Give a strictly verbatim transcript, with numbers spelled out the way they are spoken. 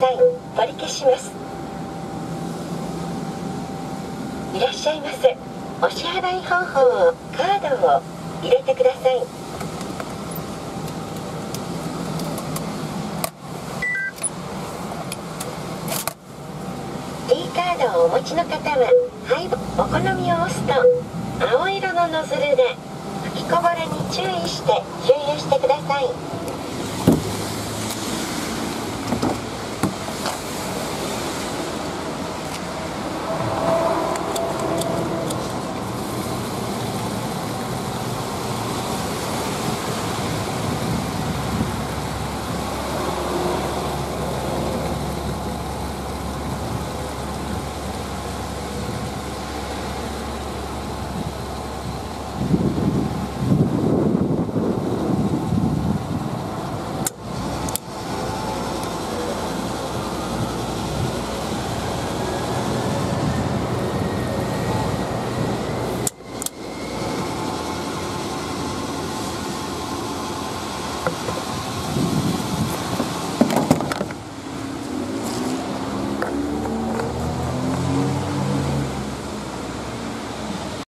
さい。取り消します。いらっしゃいませ。お支払い方法をカードを入れてください。T カードをお持ちの方はハイボお好みを押すと青色のノズルで吹きこぼれに注意して給油してください。